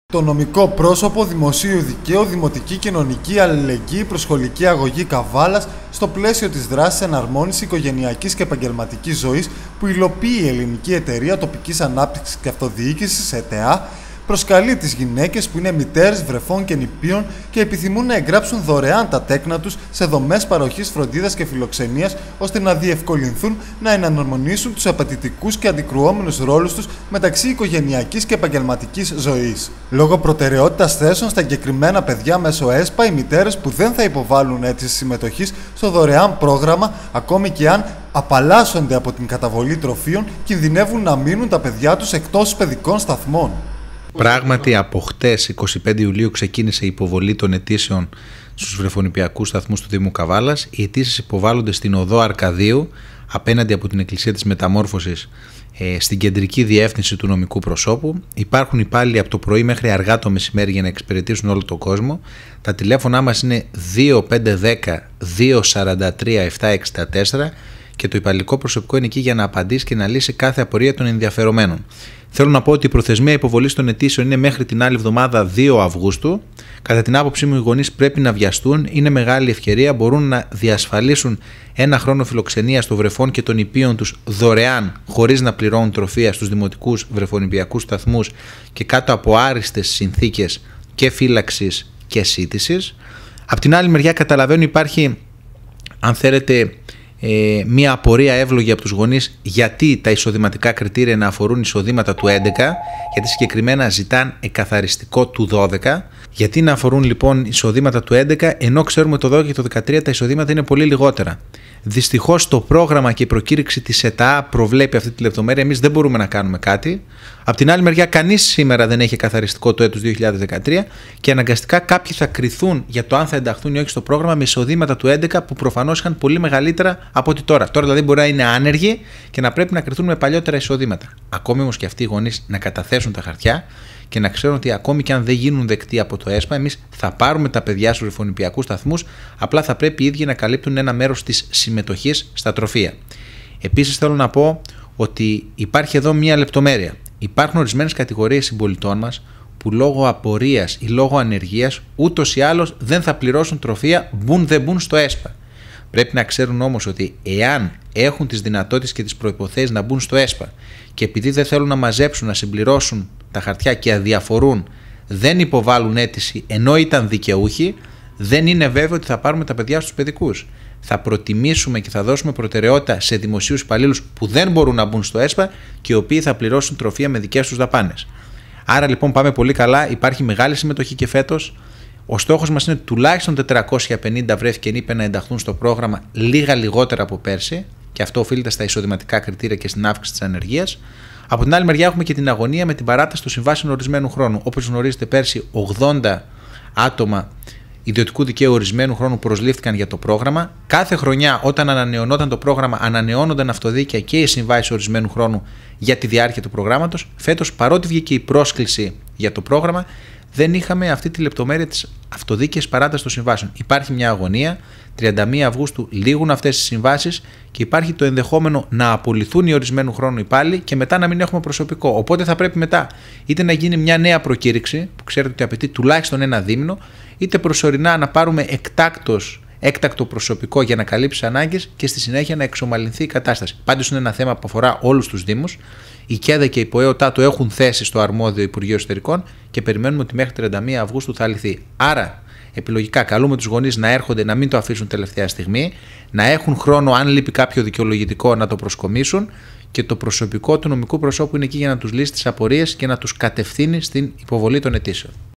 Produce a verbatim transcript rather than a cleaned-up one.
Το νομικό πρόσωπο Δημοσίου Δικαίου Δημοτική Κοινωνική Αλληλεγγύη Προσχολική Αγωγή Καβάλας στο πλαίσιο της δράσης εναρμόνισης οικογενειακής και επαγγελματικής ζωής που υλοποιεί η Ελληνική Εταιρεία Τοπικής Ανάπτυξης και Αυτοδιοίκησης ΕΤΕΑ, προσκαλεί τις γυναίκες που είναι μητέρες βρεφών και νηπίων και επιθυμούν να εγγράψουν δωρεάν τα τέκνα τους σε δομές παροχής φροντίδας και φιλοξενίας, ώστε να διευκολυνθούν να εναρμονίσουν τους απαιτητικούς και αντικρουόμενους ρόλους τους μεταξύ οικογενειακής και επαγγελματικής ζωής. Λόγω προτεραιότητας θέσεων στα εγκεκριμένα παιδιά μέσω ΕΣΠΑ, οι μητέρες που δεν θα υποβάλουν αίτηση συμμετοχής στο δωρεάν πρόγραμμα, ακόμη και αν απαλλάσσονται από την καταβολή τροφίων, κινδυνεύουν να μείνουν τα παιδιά τους εκτός παιδικών σταθμών. Πράγματι, από χτες, εικοστή πέμπτη Ιουλίου, ξεκίνησε η υποβολή των αιτήσεων στους βρεφονηπιακούς σταθμούς του Δήμου Καβάλας. Οι αιτήσεις υποβάλλονται στην οδό Αρκαδίου, απέναντι από την Εκκλησία της Μεταμόρφωσης, στην κεντρική διεύθυνση του νομικού προσώπου. Υπάρχουν υπάλληλοι από το πρωί μέχρι αργά το μεσημέρι για να εξυπηρετήσουν όλο τον κόσμο. Τα τηλέφωνά μας είναι δύο πέντε ένα μηδέν δύο τέσσερα τρία επτά έξι τέσσερα και το υπαλληλικό προσωπικό είναι εκεί για να απαντήσει και να λύσει κάθε απορία των ενδιαφερομένων. Θέλω να πω ότι η προθεσμία υποβολής των αιτήσεων είναι μέχρι την άλλη εβδομάδα δύο Αυγούστου. Κατά την άποψή μου, οι γονείς πρέπει να βιαστούν. Είναι μεγάλη ευκαιρία. Μπορούν να διασφαλίσουν ένα χρόνο φιλοξενίας των βρεφών και των νηπίων τους δωρεάν, χωρίς να πληρώνουν τροφεία στους δημοτικούς βρεφονηπιακούς σταθμούς και κάτω από άριστες συνθήκες και φύλαξης και σύτησης. Απ' την άλλη μεριά, καταλαβαίνω υπάρχει, αν θέλετε, Ε, μία απορία εύλογη από τους γονείς γιατί τα εισοδηματικά κριτήρια να αφορούν εισοδήματα του έντεκα, γιατί συγκεκριμένα ζητάν εκαθαριστικό του δώδεκα, γιατί να αφορούν λοιπόν εισοδήματα του έντεκα, ενώ ξέρουμε το δώδεκα και το δεκατρία τα εισοδήματα είναι πολύ λιγότερα. Δυστυχώς το πρόγραμμα και η προκήρυξη της ΕΤΑ προβλέπει αυτή τη λεπτομέρεια. Εμείς δεν μπορούμε να κάνουμε κάτι. Απ' την άλλη μεριά, κανείς σήμερα δεν έχει καθαριστικό το έτος δύο χιλιάδες δεκατρία και αναγκαστικά κάποιοι θα κριθούν για το αν θα ενταχθούν ή όχι στο πρόγραμμα με εισοδήματα του έντεκα που προφανώς είχαν πολύ μεγαλύτερα από ότι τώρα. Τώρα δηλαδή μπορεί να είναι άνεργοι και να πρέπει να κριθούν με παλιότερα εισοδήματα. Ακόμη όμως και αυτοί οι γονείς να καταθέσουν τα χαρτιά και να ξέρουν ότι ακόμη και αν δεν γίνουν δεκτοί από το ΕΣΠΑ, εμείς θα πάρουμε τα παιδιά στους βρεφονηπιακούς σταθμούς, απλά θα πρέπει οι ίδιοι να καλύπτουν ένα μέρος της συμμετοχής στα τροφεία. Επίσης, θέλω να πω ότι υπάρχει εδώ μία λεπτομέρεια. Υπάρχουν ορισμένες κατηγορίες συμπολιτών μας που λόγω απορίας ή λόγω ανεργίας ούτως ή άλλως δεν θα πληρώσουν τροφεία, μπουν δεν μπουν στο ΕΣΠΑ. Πρέπει να ξέρουν όμως ότι εάν έχουν τις δυνατότητες και τις προϋποθέσεις να μπουν στο ΕΣΠΑ και επειδή δεν θέλουν να μαζέψουν, να συμπληρώσουν τα χαρτιά και αδιαφορούν, δεν υποβάλλουν αίτηση ενώ ήταν δικαιούχοι, δεν είναι βέβαιο ότι θα πάρουμε τα παιδιά στους παιδικούς. Θα προτιμήσουμε και θα δώσουμε προτεραιότητα σε δημοσίους υπαλλήλους που δεν μπορούν να μπουν στο ΕΣΠΑ και οι οποίοι θα πληρώσουν τροφεία με δικές τους δαπάνες. Άρα λοιπόν πάμε πολύ καλά, υπάρχει μεγάλη συμμετοχή και φέτος. Ο στόχος μας είναι τουλάχιστον τετρακόσια πενήντα βρέφη και νήπια να ενταχθούν στο πρόγραμμα, λίγα λιγότερα από πέρσι, και αυτό οφείλεται στα εισοδηματικά κριτήρια και στην αύξηση της ανεργίας. Από την άλλη μεριά, έχουμε και την αγωνία με την παράταση των συμβάσεων ορισμένου χρόνου. Όπως γνωρίζετε, πέρσι ογδόντα άτομα ιδιωτικού δικαίου ορισμένου χρόνου προσλήφθηκαν για το πρόγραμμα. Κάθε χρονιά, όταν ανανεωνόταν το πρόγραμμα, ανανεώνονταν αυτοδίκαια και οι συμβάσεις ορισμένου χρόνου για τη διάρκεια του προγράμματος. Φέτος, παρότι βγήκε η πρόσκληση για το πρόγραμμα, δεν είχαμε αυτή τη λεπτομέρεια της αυτοδίκαιης παράτασης των συμβάσεων. Υπάρχει μια αγωνία, τριάντα μία Αυγούστου λήγουν αυτές τις συμβάσεις και υπάρχει το ενδεχόμενο να απολυθούν οι ορισμένου χρόνου υπάλληλοι και μετά να μην έχουμε προσωπικό. Οπότε θα πρέπει μετά είτε να γίνει μια νέα προκήρυξη, που ξέρετε ότι απαιτεί τουλάχιστον ένα δίμηνο, είτε προσωρινά να πάρουμε εκτάκτος, έκτακτο προσωπικό για να καλύψει ανάγκες και στη συνέχεια να εξομαλυνθεί η κατάσταση. Πάντως είναι ένα θέμα που αφορά όλους τους Δήμους. Η ΚΕΔΕ και η ΠΟΕΟΤΑ το έχουν θέσει στο αρμόδιο Υπουργείο Εσωτερικών και περιμένουμε ότι μέχρι τριάντα μία Αυγούστου θα λυθεί. Άρα, επιλογικά, καλούμε τους γονείς να έρχονται, να μην το αφήσουν τελευταία στιγμή, να έχουν χρόνο, αν λείπει κάποιο δικαιολογητικό, να το προσκομίσουν και το προσωπικό του νομικού προσώπου είναι εκεί για να τους λύσει τις απορίες και να τους κατευθύνει στην υποβολή των αιτήσεων.